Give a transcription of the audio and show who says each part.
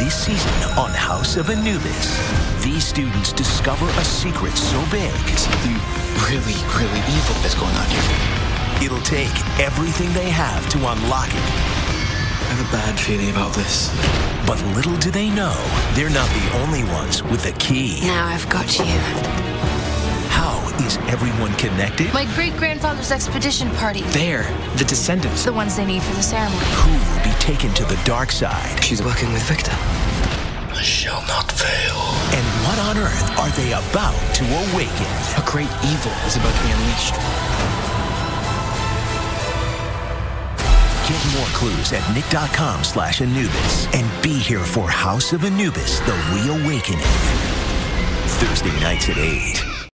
Speaker 1: this season on House of Anubis. These students discover a secret so big.
Speaker 2: Something really, really evil is going on here.
Speaker 1: It'll take everything they have to unlock it.
Speaker 2: I have a bad feeling about this.
Speaker 1: But little do they know, they're not the only ones with the key.
Speaker 3: Now I've got you.
Speaker 1: How is everyone connected?
Speaker 3: My great-grandfather's expedition party.
Speaker 2: They're the descendants.
Speaker 3: The ones they need for the ceremony.
Speaker 1: Who will be taken to the dark side?
Speaker 2: She's working with Victor. I shall not fail.
Speaker 1: And what on earth are they about to awaken?
Speaker 2: A great evil is about to be unleashed.
Speaker 1: Get more clues at nick.com/Anubis and be here for House of Anubis, The Reawakening. Thursday nights at 8.